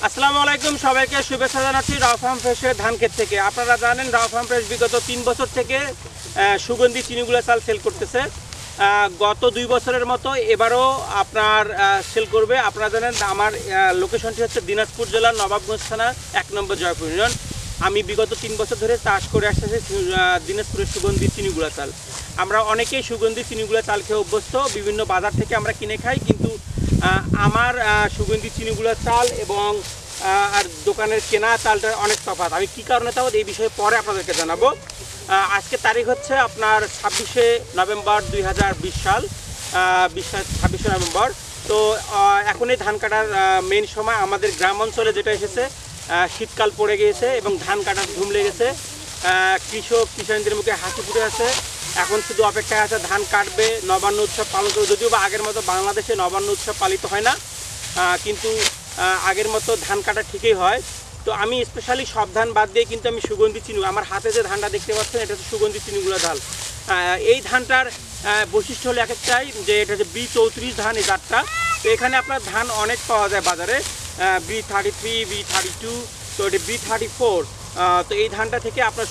আসসালামু আলাইকুম, সবাইকে শুভেচ্ছা জানাচ্ছি রাও ফার্ম ফ্রেশের ধান ক্ষেত থেকে। আপনারা জানেন রাও ফার্ম ফ্রেশ বিগত 3 বছর থেকে সুগন্ধি চিনিগুলো চাল সেল করতেছে। গত 2 বছরের মতো এবারও আপনার সেল করবে। আপনারা জানেন আমার লোকেশনটি হচ্ছে দিনাজপুর জেলার নবাবগঞ্জ থানার 1 নম্বর জয়পুর ইউনিয়ন। আমি বিগত 3 বছর ধরে চাষ করে আসতেছি দিনাজপুরের সুগন্ধি চিনিগুলা চাল। আমরা অনেকেই সুগন্ধি চিনিগুলা চাল খেয়ে অভ্যস্ত, বিভিন্ন বাজার থেকে আমরা কিনে খাই, কিন্তু আমার সুগন্ধি চিনিগুলা চাল এবং আর দোকানের কেনা চালটার অনেক তফাৎ। আমি কী কারণে তফাৎ এই বিষয়ে পরে আপনাদেরকে জানাবো। আজকে তারিখ হচ্ছে আপনার 26শে নভেম্বর 2020 সাল, 26শে নভেম্বর। তো এখন এই ধান কাটার মেইন সময় আমাদের গ্রাম অঞ্চলে যেটা এসেছে, শীতকাল পড়ে গিয়েছে এবং ধান কাটার ধুম লেগেছে। কিষাণদের মুখে হাসি ফুটে আছে। এখন শুধু অপেক্ষায় আছে ধান কাটবে, নবান্ন উৎসব পালন করবে। যদিও বা আগের মতো বাংলাদেশে নবান্ন উৎসব পালিত হয় না, কিন্তু আগের মতো ধান কাটা ঠিকই হয়। তো আমি স্পেশালি সব ধান বাদ দিয়ে কিন্তু আমি সুগন্ধি চিনি, আমার হাতে যে ধানটা দেখতে পাচ্ছেন এটা হচ্ছে সুগন্ধি চিনিগুলো ধান। এই ধানটার বৈশিষ্ট্য হলো এক একটাই, যে এটা হচ্ছে B34 ধান, এই জাতটা। তো এখানে আপনার ধান অনেক পাওয়া যায় বাজারে, B33, B32, তো এটা B34। তো এই ধানটা থেকে আপনার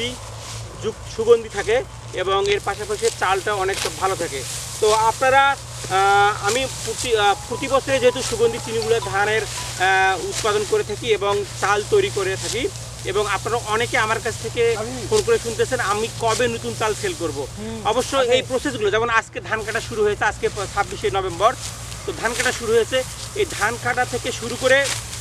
সুগন্ধি থাকে এবং এর পাশাপাশি চালটা অনেক ভালো থাকে। তো আপনারা আমি প্রতি বছরে যেহেতু সুগন্ধি চিনিগুলো ধানের উৎপাদন করে থাকি এবং চাল তৈরি করে থাকি, এবং আপনারা অনেকে আমার কাছ থেকে ফোন করে শুনতেছেন আমি কবে নতুন চাল সেল করব। অবশ্য এই প্রসেসগুলো, যেমন আজকে ধান কাটা শুরু হয়েছে, আজকে 26শে নভেম্বর, তো ধান কাটা শুরু হয়েছে। এই ধান কাটা থেকে শুরু করে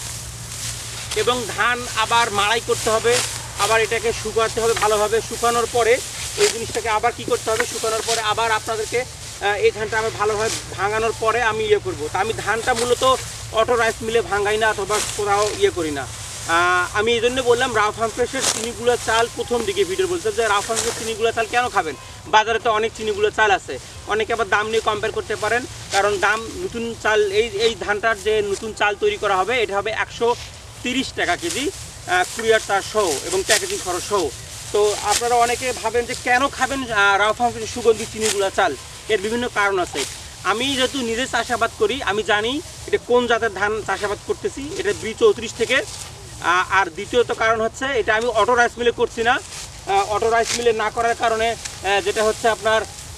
এবং ধান আবার মাড়াই করতে হবে, আবার এটাকে শুকাতে হবে ভালোভাবে। শুকানোর পরে এই জিনিসটাকে আবার কি করতে হবে, শুকানোর পরে আবার আপনাদেরকে এই ধানটা আমি ভালোভাবে ভাঙানোর পরে আমি করব। তা আমি ধানটা মূলত অটো রাইস মিলে ভাঙাই না, অথবা কোথাও করি না। আমি এই জন্য বললাম রাও ফার্ম ফ্রেশের চিনিগুলো চাল প্রথম দিকে ভিডিও বলছে যে রাও ফার্ম ফ্রেশের চিনিগুলো চাল কেন খাবেন, বাজারে তো অনেক চিনিগুলো চাল আছে। অনেকে আবার দাম নিয়ে কম্পেয়ার করতে পারেন, কারণ দাম নতুন চাল, এই ধানটার যে নতুন চাল তৈরি করা হবে এটা হবে 130 টাকা কেজি, কুরিয়ার চার্জ সহ এবং প্যাকেজিং খরচ সহ। তো আপনারা অনেকে ভাবেন যে কেন খাবেন রাও ফার্ম ফ্রেশের সুগন্ধি চিনিগুলো চাল। এর বিভিন্ন কারণ আছে। আমি যেহেতু নিজে চাষাবাদ করি, আমি জানি এটা কোন জাতের ধান চাষাবাদ করতেছি। এটা B34 থেকে। আর দ্বিতীয়ত কারণ হচ্ছে এটা আমি অটো রাইস মিলে করছি না। অটো রাইস মিলে না করার কারণে যেটা হচ্ছে আপনার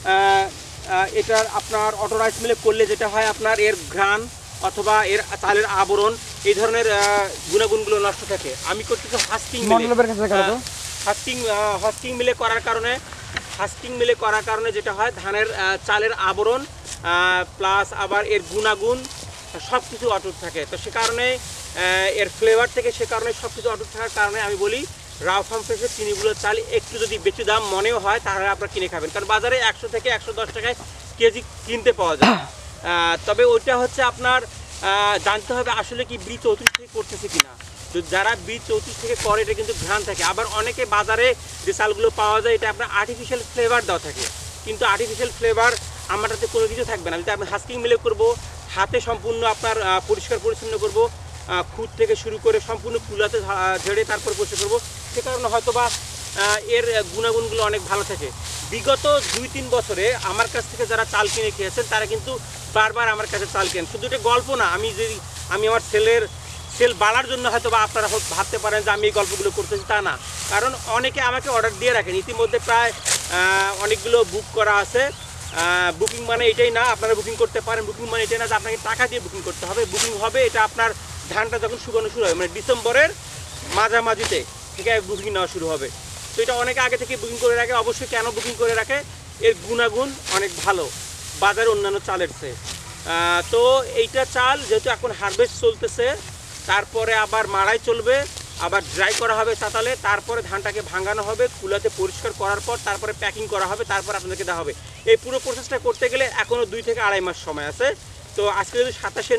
এটার আপনার অটো রাইস মিলে করলে যেটা হয়, আপনার এর ঘ্রাণ অথবা এর চালের আবরণ এই ধরনের গুণাগুণগুলো নষ্ট থাকে। আমি করতেছি হাস্কিং মিলে করার কারণে যেটা হয়, ধানের চালের আবরণ প্লাস আবার এর গুণাগুণ সব কিছু অটুট থাকে। তো সে কারণে এর ফ্লেভার থেকে সে কারণে সব কিছু অটুট থাকার কারণে আমি বলি রাও ফার্ম ফ্রেশের চিনিগুলোর চাল একটু যদি বেশি দাম মনেও হয় তাহলে আপনারা কিনে খাবেন, কারণ বাজারে 100 থেকে 110 টাকায় কেজি কিনতে পাওয়া যায়। তবে ওইটা হচ্ছে আপনার জানতে হবে আসলে কি B34 থেকে করতেছে কিনা। তো যারা B34 থেকে করে এটা কিন্তু ঘ্রাণ থাকে। আবার অনেকে বাজারে যে চালগুলো পাওয়া যায় এটা আপনার আর্টিফিশিয়াল ফ্লেভার দেওয়া থাকে, কিন্তু আর্টিফিশিয়াল ফ্লেভার আমারটাতে কোনো কিছু থাকবে না। যদি আপনি হাস্কিং মিলে করব, হাতে সম্পূর্ণ আপনার পরিষ্কার পরিচ্ছন্ন করব, খুদ থেকে শুরু করে সম্পূর্ণ কুলাতে ঝেড়ে তারপর পরিষ্কার করবো, সে কারণে হয়তো বা এর গুণাগুণগুলো অনেক ভালো থাকে। বিগত 2-3 বছরে আমার কাছ থেকে যারা চাল কিনে খেয়েছেন তারা কিন্তু বারবার আমার কাছে চাল কেনেন। শুধু এটা গল্প না, আমি আমার সেল বাড়ার জন্য হয়তো বা আপনারা ভাবতে পারেন যে আমি এই গল্পগুলো করতেছি, তা না। কারণ অনেকে আমাকে অর্ডার দিয়ে রাখেন, ইতিমধ্যে প্রায় অনেকগুলো বুক করা আছে। বুকিং মানে এটাই না, আপনারা বুকিং করতে পারেন। বুকিং মানে এটাই না যে আপনাকে টাকা দিয়ে বুকিং করতে হবে। বুকিং হবে এটা আপনার ধানটা যখন শুকানো শুরু হবে, মানে ডিসেম্বরের মাঝামাঝিতে থেকে বুকিং নেওয়া শুরু হবে। তো এটা অনেকে আগে থেকে বুকিং করে রাখে। অবশ্যই কেন বুকিং করে রাখে, এর গুণাগুণ অনেক ভালো বাজারে অন্যান্য চালের চেয়ে। তো এইটা চাল যেহেতু এখন হারভেস্ট চলতেছে, তারপরে আবার মাড়াই চলবে, আবার ড্রাই করা হবে চাতালে, তারপরে ধানটাকে ভাঙানো হবে, কুলাতে পরিষ্কার করার পর তারপরে প্যাকিং করা হবে, তারপর আপনাদেরকে দেওয়া হবে। এই পুরো প্রসেসটা করতে গেলে এখনও 2 থেকে আড়াই মাস সময় আছে। তো আজকে যদি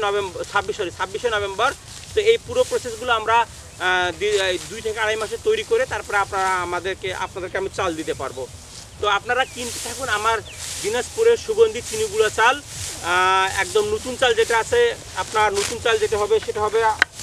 26শে নভেম্বর, তো এই পুরো প্রসেসগুলো আমরা 2 থেকে আড়াই মাসে তৈরি করে তারপরে আপনাদেরকে আমি চাল দিতে পারবো। তো আপনারা কিনতে থাকুন আমার দিনাজপুরের সুগন্ধি চিনিগুলো চাল। একদম নতুন চাল যেটা আছে, আপনার নতুন চাল যেটা হবে সেটা হবে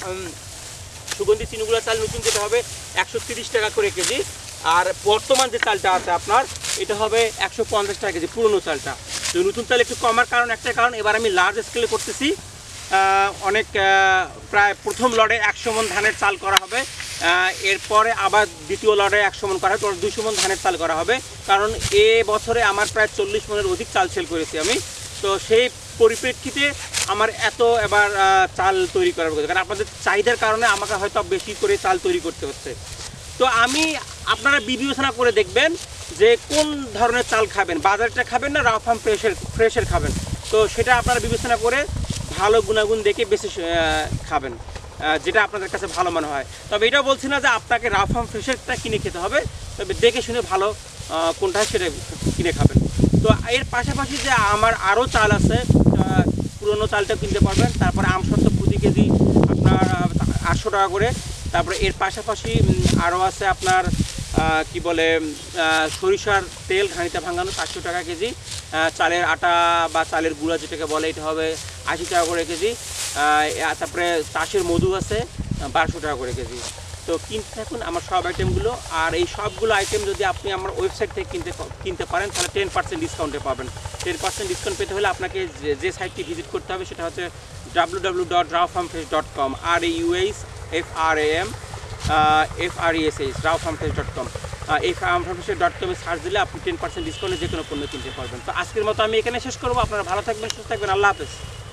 সুগন্ধি চিনিগুলো চাল নতুন যেটা হবে 130 টাকা করে কেজি। আর বর্তমান যে চালটা আছে আপনার এটা হবে 150 টাকা কেজি পুরনো চালটা। তো নতুন চাল একটু কমার কারণ একটাই কারণ, এবার আমি লার্জ স্কেলে করতেছি। অনেক প্রায় প্রথম লড়ে 100 মণ ধানের চাল করা হবে, এরপরে আবার দ্বিতীয় লড়ে 100 মণ করা হবে, 200 মণ ধানের চাল করা হবে। কারণ এ বছরে আমার প্রায় 40 মণের অধিক চাল সেল করেছি আমি। তো সেই পরিপ্রেক্ষিতে আমার এত এবার চাল তৈরি করার কথা, কারণ আপনাদের চাহিদার কারণে আমাকে হয়তো বেশি করে চাল তৈরি করতে হচ্ছে। তো আমি আপনারা বিবেচনা করে দেখবেন যে কোন ধরনের চাল খাবেন, বাজারটা খাবেন না রাও ফার্ম ফ্রেশের খাবেন। তো সেটা আপনারা বিবেচনা করে ভালো গুণাগুণ দেখে বেশি খাবেন, যেটা আপনাদের কাছে ভালো মনে হয়। তবে এটাও বলছি না যে আপনাকে রাও ফার্ম ফ্রেশেরটা কিনে খেতে হবে, তবে দেখে শুনে ভালো কোনটা সেটা কিনে খাবেন। তো এর পাশাপাশি যে আমার আরও চাল আছে, পুরনো চালটা কিনতে পারবেন। তারপরে আমসত্ত্ব প্রতি কেজি আপনার 800 টাকা করে। তারপরে এর পাশাপাশি আরও আছে আপনার কি বলে সরিষার তেল ঘানিতে ভাঙানো 400 টাকা কেজি। চালের আটা বা চালের গুঁড়া যেটাকে বলে এটা হবে 80 টাকা করে কেজি। তারপরে চাষের মধু আছে 1200 টাকা করে কেজি। তো কিনতে থাকুন আমার সব আইটেমগুলো। আর এই সবগুলো আইটেম যদি আপনি আমার ওয়েবসাইট থেকে কিনতে পারেন তাহলে 10% ডিসকাউন্টে পাবেন। 10% ডিসকাউন্ট পেতে হলে আপনাকে যে সাইটটি ভিজিট করতে হবে সেটা হচ্ছে www.raofarmfresh.com, RAUFRAM raofarmfresh.com। এই farmfresh.com এ সার্চ দিলে আপনি 10% ডিসকাউন্টে যে কোনো পণ্য কিনতে পারবেন। তো আজকের মতো আমি এখানে শেষ করবো। আপনারা ভালো থাকবেন, সুস্থ থাকবেন। আল্লাহ হাফেজ।